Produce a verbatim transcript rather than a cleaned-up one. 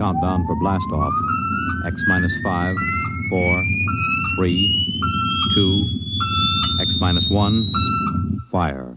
countdown for blast-off. X minus five, four, three, two, X minus one, fire.